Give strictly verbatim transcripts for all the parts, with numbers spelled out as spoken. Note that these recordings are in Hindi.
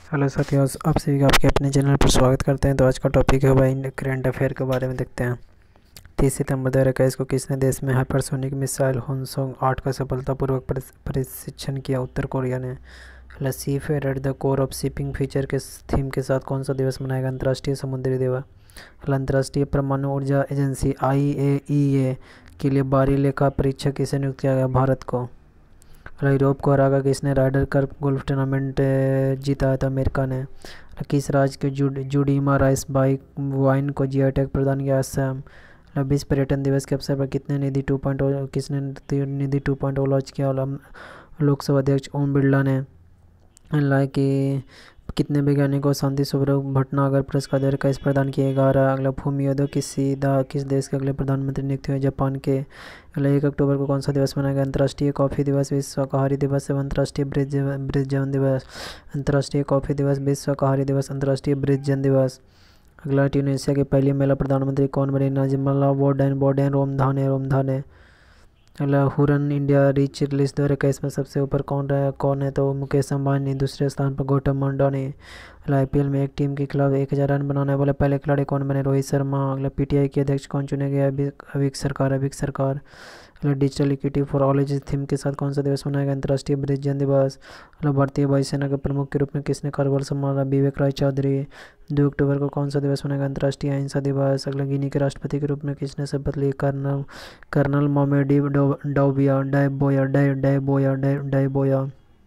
हेलो साथियों, आप सभी का आपके अपने चैनल पर स्वागत करते हैं। तो आज का टॉपिक है भाई करंट अफेयर के बारे में देखते हैं। तीस सितंबर दो हज़ार इक्कीस को किसने देश में हाइपरसोनिक मिसाइल होनसोंग आठ का सफलतापूर्वक परीक्षण किया? उत्तर कोरिया ने। Seafarer at the core of shipping future के थीम के साथ कौन सा दिवस मनाएगा? अंतर्राष्ट्रीय समुद्री दिवस। अंतर्राष्ट्रीय परमाणु ऊर्जा एजेंसी आई ए ई ए के लिए बाहरी लेखा परीक्षक किसे नियुक्त किया गया? भारत को। यूरोप को हराकर किसने राइडर कप गोल्फ टूर्नामेंट जीता था? अमेरिका ने। किस राज्य के जुड जुडीमा राइस बाइक वाइन को जीआई टैग प्रदान किया? असम। विश्व पर्यटन दिवस के अवसर पर कितने निधि टू पॉइंट किसने निधि टू पॉइंट लॉन्च किया? लोकसभा अध्यक्ष ओम बिरला ने। लाइक कि कितने वैज्ञानिकों को शांति स्वरूप भटनागर पुरस्कार दे इस प्रदान किए? ग्यारह। अगला फुमियोदो किसीदा किस देश के अगले प्रधानमंत्री नियुक्त हुए? जापान के। अगला एक अक्टूबर को कौन सा दिवस मनाया गया? अंतर्राष्ट्रीय कॉफ़ी दिवस, विश्व शाकाहारी दिवस एवं अंतर्राष्ट्रीय वृद्धजन दिवस। अंतर्राष्ट्रीय कॉफ़ी दिवस, विश्व शाकाहारी दिवस, अंतर्राष्ट्रीय वृद्धजन दिवस। अगला ट्यूनीशिया की पहली महिला प्रधानमंत्री कौन बनी? Najla Bouden Bouden Romdhane Romdhane. अगला हुरन इंडिया रिच लिस्ट दो हज़ार इक्कीस में सबसे ऊपर कौन रहा कौन है? तो मुकेश अंबानी। दूसरे स्थान पर गौतम अडानी। अगला आईपीएल में एक टीम के खिलाफ एक हज़ार रन बनाने वाले पहले खिलाड़ी कौन बने? रोहित शर्मा। अगला पीटीआई के अध्यक्ष कौन चुने गए? अभिक सरकार अभिक सरकार। अगला digital equity for all ages theme के साथ कौन सा दिवस मनाएगा? अंतर्राष्ट्रीय वृद्धजन दिवस। अगला भारतीय वायुसेना के प्रमुख के रूप में किसने कार्यभार संभाला? विवेक राय चौधरी। दो अक्टूबर को कौन सा दिवस मनाएगा? अंतर्राष्ट्रीय अहिंसा दिवस। अगला गिनी के राष्ट्रपति के रूप में किसने शपथ ली? Colonel colonel मोमेडी डोबिया डायबोया डायबोया डायबोया।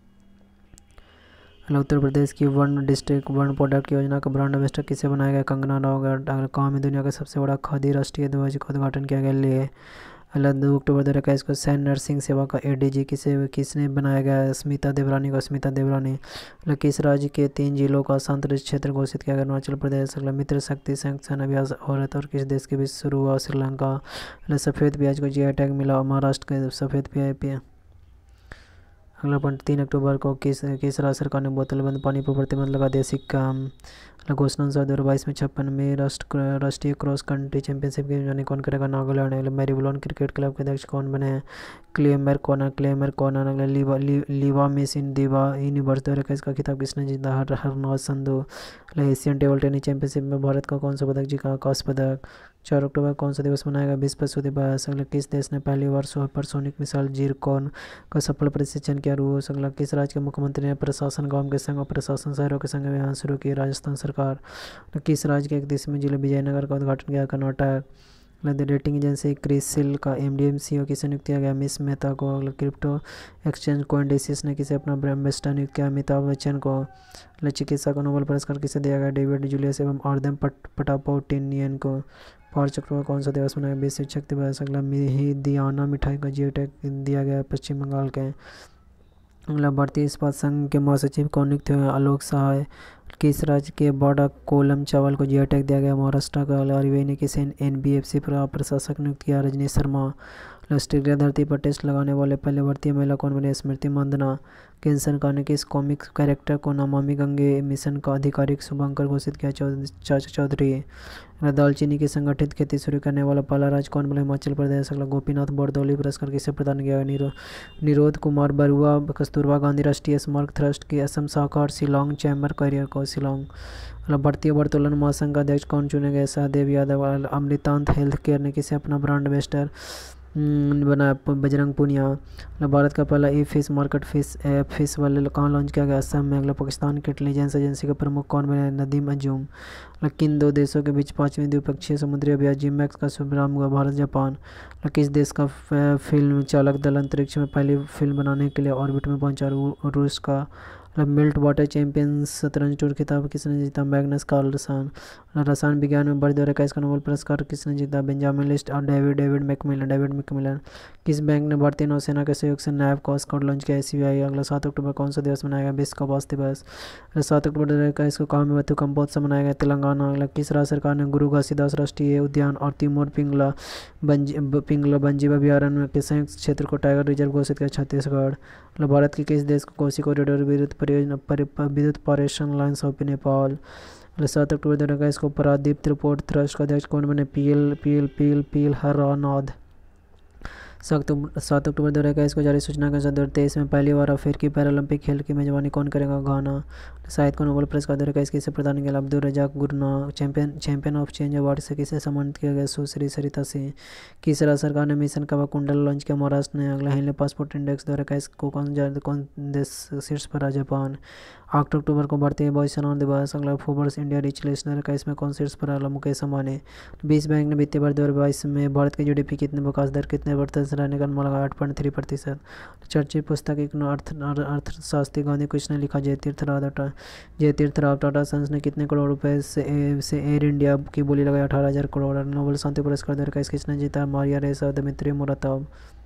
उत्तर प्रदेश की वन डिस्ट्रिक्ट वन प्रोडक्ट योजना का ब्रांड एम्बेसडर किसे बनाया गया? कंगना रनावत। कहाँ में दुनिया का सबसे बड़ा खादी राष्ट्रीय ध्वज का उद्घाटन किया गया? लिए। अगला दो अक्टूबर दो हज़ार इक्कीस को सैन्य नर्सिंग सेवा का एडीजी किसे किसने बनाया गया? स्मिता देवरानी को स्मिता देवरानी। अगला किस राज्य के तीन जिलों का शांत क्षेत्र घोषित किया गया? अरुणाचल प्रदेश। अगला मित्र शक्ति संयुक्त सेना अभ्यास औरत और किस देश के बीच शुरू हुआ? श्रीलंका। अगला सफ़ेद प्याज को जीआई टैग मिला? महाराष्ट्र के सफ़ेद प्याज। अगला पॉइंट तीन अक्टूबर को किस किस राज्य सरकार ने बोतलबंद पानी पर प्रतिबंध लगा दिया? सिक्किम। घोषणा अनुसार दो हज़ार बाईस में छप्पन में राष्ट्र राष्ट्रीय क्रॉस कंट्री चैंपियनशिप की मेजबानी कौन करेगा? नागालैंड। मैरीबोन क्रिकेट क्लब के अध्यक्ष कौन बने हैं? Claver Carone Claver Carone. अगला लीवा लीवा मिस इन दीवा यूनिवर्स दो हज़ार इक्कीस का खिताब किसने जीता? हर हरनाज संधू। अगला एशियन टेबल टेनिस चैंपियनशिप में भारत का कौन सा पदक जीता? आकाश पदक। चार अक्टूबर कौन सा दिवस मनाएगा? विश्व पशु दिवस। अगला किस देश ने पहली बार सुपरसोनिक मिसाइल जीरकॉन का सफल परीक्षण किया? रूस। अगला किस राज्य के मुख्यमंत्री ने प्रशासन गांव के संग और प्रशासन शहरों के संग अभियान शुरू किया? राजस्थान सरकार। किस राज्य के एक दिसमय जिले विजयनगर का उद्घाटन किया? कर्नाटक। रेटिंग एजेंसी क्रिसिल का एमडी सीईओ किसे नियुक्त किया गया? मिस मेहता को। अगला क्रिप्टो एक्सचेंज कोइनडेसिस ने किसे अपना एम्बेसडर नियुक्त किया? अमिताभ बच्चन को। चिकित्सा का नोबेल पुरस्कार किसे दिया गया? डेविड जूलियस एवं आर्दम पटापोटिनियन को। पाँच अक्टूबर कौन सा दिवस मनाया? विश्व शिक्षक दिवस। अगला मिहिदियाना मिठाई का जीआई टैग दिया गया पश्चिम बंगाल के। अगला भारतीय इस्पात संघ के महासचिव कौन नियुक्त हुए? आलोक सहाय। किस राज्य के बाडा कोलम चावल को जीआई टैग दिया गया? महाराष्ट्र का। आरबीआई ने किसे एनबीएफसी प्रशासक नियुक्त किया? रजनीश शर्मा। ऑस्ट्रेलिया धरती पर टेस्ट लगाने वाले पहले भारतीय महिला कौन बने? स्मृति मंदना। केंद्र सरकार ने किस कॉमिक कैरेक्टर को नमामि गंगे मिशन का आधिकारिक शुभांकर घोषित किया? चाचा चौधरी। दालचीनी की संगठित खेती शुरू करने वाला पहला राज्य कौन बना? हिमाचल प्रदेश। अगला गोपीनाथ बोरदौली पुरस्कार किसे प्रदान किया? निरो निरोध कुमार बरुआ। कस्तूरबा गांधी राष्ट्रीय स्मारक ट्रस्ट की असम शाखा और शिलोंग चैम्बर करियर को शिलोंग। भारतीय वर्तुलन महासंघ का अध्यक्ष कौन चुने गए? सहदेव यादव। अमृतांत हेल्थ केयर ने किसे अपना ब्रांड एम्बेसडर बना? बजरंग पुनिया। भारत का पहला e fish market fish app fish वाले कहाँ लॉन्च किया गया? असम में। अगला पाकिस्तान की इंटेलिजेंस एजेंसी के प्रमुख कौन बने? नदीम अंजुम। किन दो देशों के बीच पांचवें द्विपक्षीय समुद्री अभ्यास जिमैक्स का शुभारंभ हुआ? भारत जापान। किस देश का फिल्म चालक दल अंतरिक्ष में पहली फिल्म बनाने के लिए ऑर्बिट में पहुंचा? रूस का। मिल्ट वाटर चैंपियंस शतरंज टूर खिताब किसने जीता? Magnus Carlsen. रसायन विज्ञान में वर्ष दो हज़ार इक्कीस का नोबेल पुरस्कार किसने जीता? बेंजामिन लिस्ट और David David MacMillan David MacMillan. किस बैंक ने भारतीय नौसेना के सहयोग से नैव का स्कॉट लॉन्च किया? एसबीआई। अगला सात अक्टूबर कौन सा दिवस मनाएगा? विश्व कपास दिवस। अगला सात अक्टूबर दो हज़ार इक्कीस को कहाँ में वतु कंपोत्सव मनाया गया? तेलंगाना। अगला किस राज्य सरकार ने गुरु घासीदास राष्ट्रीय उद्यान और तिमोर पिंगला बंजी पिंगला बंजीव अभ्यारण्य के संयुक्त क्षेत्र को टाइगर रिजर्व घोषित किया? छत्तीसगढ़। भारत के किस देश को कोसी कॉरिडोर विद्युत परियोजना विद्युत पारेषण लाइन सौंपी? नेपाल। सात अक्टूबर दो हज़ार इक्कीस को परादीप त्रिपोर्ट ट्रस्ट का अध्यक्ष कौन बने? PL PL PL PL Harnath. सात सात अक्टूबर दो हज़ार इक्कीस को जारी सूचना के अनुसार दो हज़ार तेईस में पहली बार अफ्रीकी पैरालंपिक खेल की मेजबानी कौन करेगा? घाना। साहित्य को नोबेल पुरस्कार दो हज़ार इक्कीस किसे प्रदान किया? Abdulrazak Razak Gurnah. Champion champion of change award से किसे सम्मानित किया गया? सुश्री सरिता सिंह। किस राज्य सरकार ने मिशन कवच कुंडल लॉन्च किया? महाराष्ट्र ने। अगला हिंदी पासपोर्ट इंडेक्स दो हज़ार इक्कीस को कौन जा- कौन देश शीर्ष पर है? जापान। आठ अक्टूबर को भारतीय वायुसेना दिवस। अगला फोर्ब्स इंडिया रिच लिस्ट दो हज़ार इक्कीस में कौन शीर्ष पर है? मुकेश अंबानी। विश्व बैंक ने वित्तीय वर्ष दो हज़ार बाईस में भारत की जीडीपी कितने विकास दर कितने प्रतिशत रहने का अनुमान लगाया? आठ पॉइंट थ्री प्रतिशत। चर्चित पुस्तक एक अर्थ अर्थशास्त्री गांधी कुछ ने लिखा? जयतीर्थ राव टाटा। जयतीर्थ राव टाटा सन्स ने कितने करोड़ रुपए से, से एयर इंडिया की बोली लगाई? अठारह हजार करोड़। नोबेल शांति पुरस्कार दो हज़ार इक्कीस किसने जीता? मारिया रेसा दमित्री मुरातोव।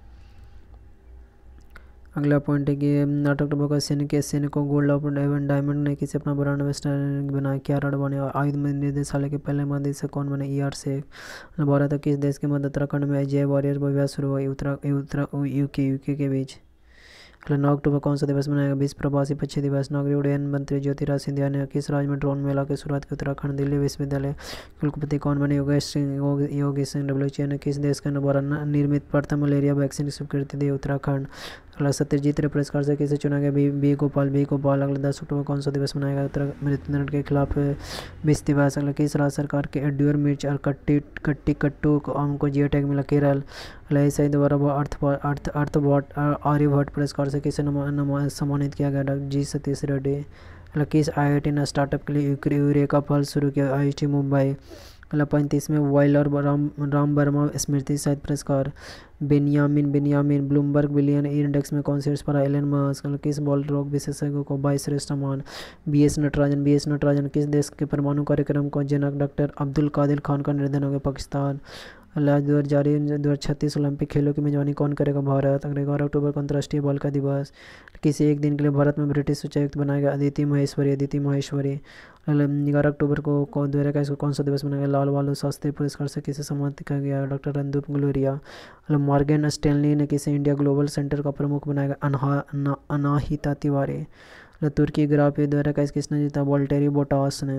अगला पॉइंट है कि आठ अक्टूबर को सैनिक के सैनिक को गोल्ड ऑफ एवन डायमंड ने किसे अपना ब्रांड एम्बेसडर बनाया? कियारा आडवाणी। आयुध निदेशालय के पहले महानिदेशक कौन बने? E R Sheikh. भारत और किस देश के मध्य उत्तराखंड में जय वॉरियर अभ्यास शुरू हुआ? उत्तरा उत्तरा यूके यूके के बीच। अगला नौ अक्टूबर कौन सा दिवस मनाएगा? विश्व प्रवासी पक्षी दिवस। नागरिक उड्डयन मंत्री ज्योतिराज सिंधिया ने किस राज्य में ड्रोन मेला की शुरुआत की? उत्तराखंड। दिल्ली विश्वविद्यालय कुलपति कौन बने? योगेश सिंह योगी सिंह। डब्ल्यूएचओ ने किस देश के द्वारा निर्मित प्रथम मलेरिया वैक्सीन की स्वीकृति दी? उत्तराखंड। अगला सत्यजीत रे पुरस्कार से किसे चुना गया? B B Gopal B Gopal. अगला दस अक्टूबर कौन सा दिवस मनाएगा? उत्तर मृत्युदंड के खिलाफ विश्व दिवस। अगला किस राज्य सरकार के एड्यूर मिर्च और कट्टी कट्टी कट्टू को आम को जियो टैग मिला? केरल। अगला एशियाई द्वारा अर्थ अर्थ अर्थभट्ट आर्यभट्ट पुरस्कार से किसे सम्मानित किया गया? Doctor G Satheesh Reddy. अगला किस आई आई टी ने स्टार्टअप के लिए यूरेका पल शुरू किया? I I T Mumbai. अगला पैंतीसवें वाइल और राम राम वर्मा स्मृति साहित्य पुरस्कार। Benyamin Benyamin Bloomberg billion index में कौन शीर्ष पर है? Elon Musk. किस बॉल रोग विशेषज्ञों को बाईस श्रेष्ठ सम्मान? B S Natarajan B S Natarajan. किस देश के परमाणु कार्यक्रम को जनक डॉक्टर अब्दुल कादिर खान का निधन हो गया? पाकिस्तान। अल्लाह दो हज़ार जारी दो हज़ार छत्तीस ओलंपिक खेलों की मेजबानी कौन करेगा? भारत। अगले ग्यारह अक्टूबर को अंतर्राष्ट्रीय बालिका दिवस। किसी एक दिन के लिए भारत में ब्रिटिश उच्चायुक्त बनाया गया? अदिति महेश्वरी अदिति महेश्वरी। ग्यारह अक्टूबर को दो हज़ार इक्कीस को कौन सा दिवस मनाया? लाल बहादुर शास्त्री पुरस्कार से किसे सम्मानित किया गया? Doctor Randeep Guleria. Morgan Stanley ने किसे इंडिया ग्लोबल सेंटर का प्रमुख बनाया गया? अनहा अनाहिता तिवारी। तुर्की ग्रां प्री दो हज़ार इक्कीस किसने जीता? वोल्टेरी बोटास ने।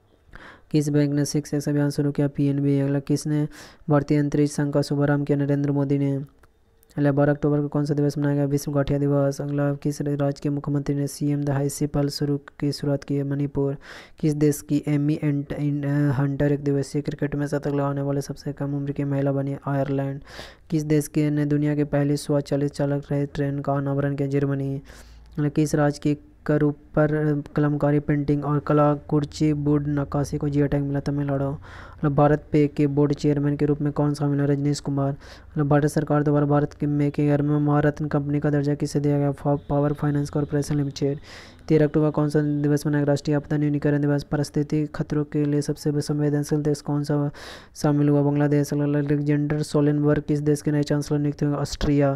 किस बैंक ने सिक्स एक्स अभियान शुरू किया? पीएनबी। अगला किसने भारतीय अंतरिक्ष संघ का शुभारंभ किया? नरेंद्र मोदी ने। अगला बारह अक्टूबर को कौन सा दिवस मनाया गया? विश्व गठिया दिवस। अगला किस राज्य के मुख्यमंत्री ने सीएम द हाई पल शुरू की शुरुआत की है? मणिपुर। किस देश की एमी हंटर एक दिवसीय क्रिकेट में शतक लगाने वाले सबसे कम उम्र की महिला बनी? आयरलैंड। किस देश के ने दुनिया की पहली स्वचालित चालक रहित ट्रेन का अनावरण किया? जर्मनी। किस राज्य की कर ऊपर कलमकारी पेंटिंग और कला कुर्ची वुड नक्काशी को जियो टैग मिला? तमिलनाडु। मतलब भारत पे के बोर्ड चेयरमैन के रूप में कौन शामिल है? रजनीश कुमार। मतलब भारत सरकार द्वारा भारत के में के घर में महारत्न कंपनी का दर्जा किसे दिया गया? Power finance corporation limited. तेरह अक्टूबर कौन सा दिवस मनाएगा? राष्ट्रीय आपदा न्यूनीकरण दिवस। परिस्थिति खतरों के लिए सबसे संवेदनशील देश कौन सा शामिल हुआ? बांग्लादेश। अलेक्जेंडर सोलेनबर्ग किस देश के नए चांसलर नियुक्त हुए? ऑस्ट्रिया।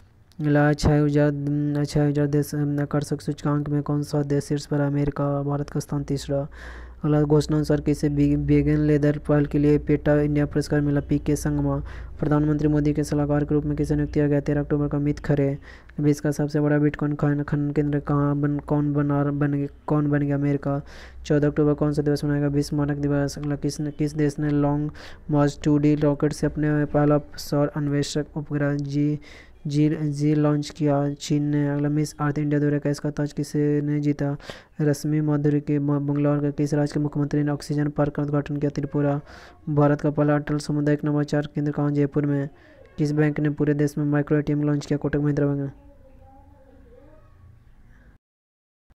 छः हजार छः हजार देश आकर्षक सूचकांक में कौन सा देश शीर्ष पर है? अमेरिका। भारत का स्थान तीसरा। अगला घोषणा अनुसार किसे वेगन लेदर पहल के लिए पेटा इंडिया पुरस्कार मिला? पी के संगमा। प्रधानमंत्री मोदी के सलाहकार के रूप में किसे नियुक्त किया गया? तेरह अक्टूबर को अमित खरे। विश्व का सबसे बड़ा बिटकॉइन खनन केंद्र कहाँ बन कौन बना बन कौन बन गया? अमेरिका। चौदह अक्टूबर कौन सा दिवस मनाएगा? विश्व मानक दिवस। अगला किस किस देश ने long march two D rocket से अपने पहला सौर अन्वेषक उपग्रह जी जी जी लॉन्च किया? चीन ने। अगला मिस अर्थ इंडिया दो हज़ार इक्कीस का ताज किसे ने जीता? रश्मि माधुरी के। बंगलौर के किस राज्य के मुख्यमंत्री ने ऑक्सीजन पार्क का उद्घाटन किया? त्रिपुरा। भारत का पहला अटल सामुदायिक नवाचार केंद्र कहाँ? जयपुर में। किस बैंक ने पूरे देश में माइक्रो एटीएम लॉन्च किया? कोटक महिंद्रा बैंक।